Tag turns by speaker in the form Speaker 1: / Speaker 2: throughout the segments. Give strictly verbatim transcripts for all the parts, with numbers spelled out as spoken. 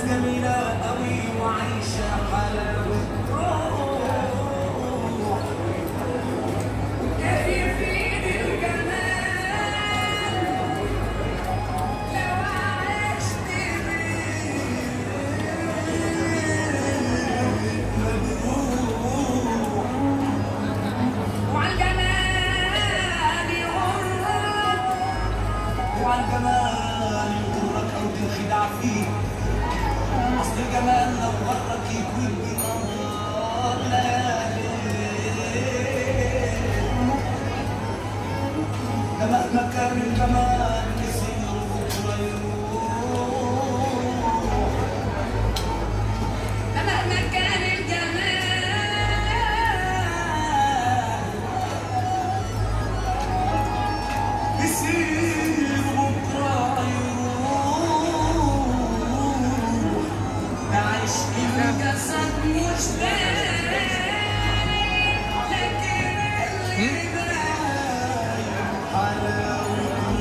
Speaker 1: جميلة قوي وعايشة حلاوة روح كيفين الجمال لو عشت بيه مبروح وعالجمال يغرك وعالجمال يغرك أو تنخدع فيه أصل الجمال لو غرك يكون بنار ليالي ده مهما كان الجمال يصير بكرة يروح ده مهما كان الجمال يصير بكرة يروح عشق الجسد مش داري لكن اللي باين حلاوة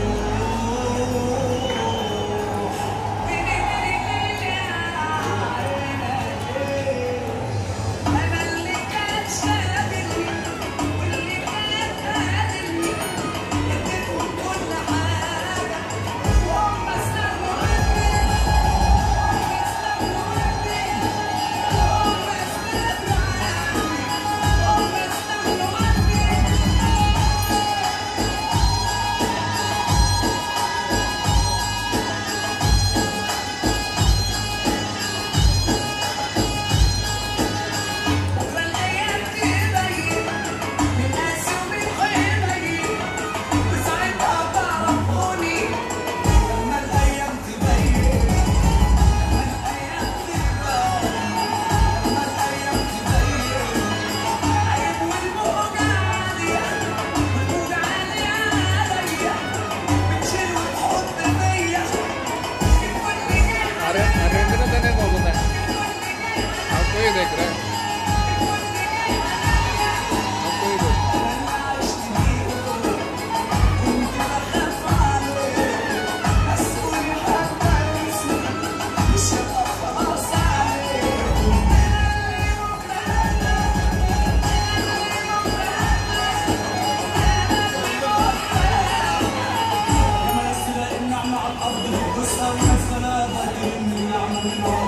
Speaker 1: روح من الليل عينك أنا اللي كان شاغلني واللي كان قادرني اديتهم كل حاجة وهم استنوا عني وهم استنوا عني
Speaker 2: देख रहे हैं
Speaker 1: النعمة على الأرض بتبص أو نفسنا بدل النعمة من